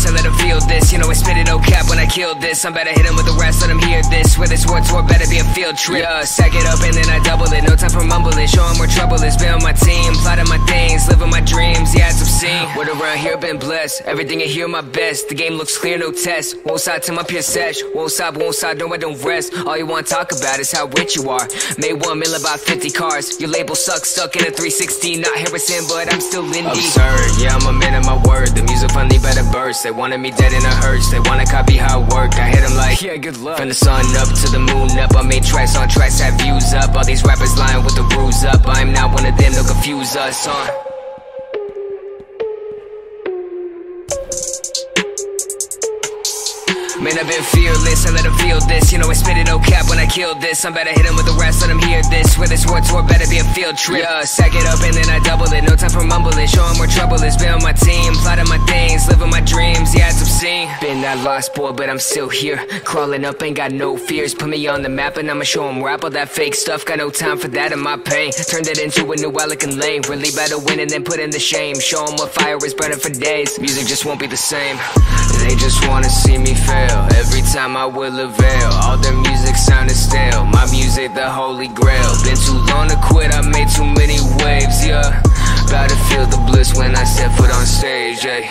this, I let them feel this. You know I spit it, no cap when I kill this. I'm better hit them with the rest, let them hear this. With this war tour, better be a field trip. Sack it up and then I double it. No time for mumbling, show them where trouble is. Been on my team, plotting my things, living my dreams, yeah, it's obscene. Word around here been blessed, everything I hear my best. The game looks clear, no test. Won't side to my pure sesh. Won't stop, no I don't rest. All you wanna talk about is how rich you are. Made 1 million, about 50 cars. Your label sucks, stuck in a 360. Not Harrison, but I'm still indie. Absurd, yeah, I'm a man of my word. The music finally better burst. They wanted me dead in a hearse. They wanna copy how it worked. I hit them like, yeah, good luck. From the sun up to the moon up. I made tracks on tracks, have views up. All these rappers lying with the rules up. I'm not one of them, they'll confuse us, Man, I've been fearless, I let them feel this. You know I spit it, no cap when I kill this. I'm better hit them with the rest, let them hear this. With this war tour, better be a field trip. Sack it up and then I double it. No time for mumbling, show them where trouble is. Been on my team, plotting my things, living my dreams, yeah, it's obscene. Been that lost boy, but I'm still here. Crawling up, ain't got no fears. Put me on the map and I'ma show them rap. All that fake stuff, got no time for that in my pain. Turned it into a new Alec lane. Really better win and then put in the shame. Show them what fire is burning for days. Music just won't be the same. They just wanna see me fail. Every time I will avail. All their music sounded stale. My music the holy grail. Been too long to quit, I made too many waves, yeah. About to feel the bliss when I step foot on stage, yeah.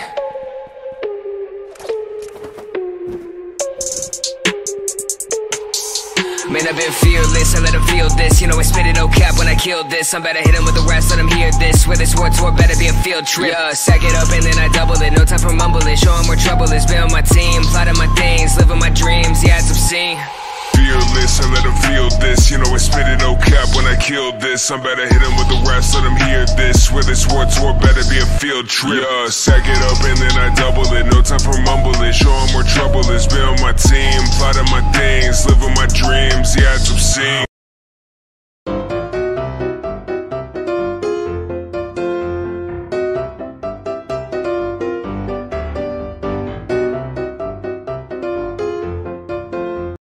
Man, I've been fearless, I let them feel this. You know I spit it, no cap when I kill this. I'm better hit them with the rest, let them hear this. With this war tour, better be a field trip. Sack it up and then I double it. No time for mumbling, show them where trouble is. Been on my team, plotting my things, living my dreams, yeah, it's obscene. Fearless, I let them feel this. You know I spit it, no cap when I kill this. I'm better hit them with the rest, let them hear this. With this war tour, better be a field trip. Sack it up and then I double it. No time for mumbling, show them where trouble is. Been on my team, plotting my things, living my dreams, yeah, it's obscene.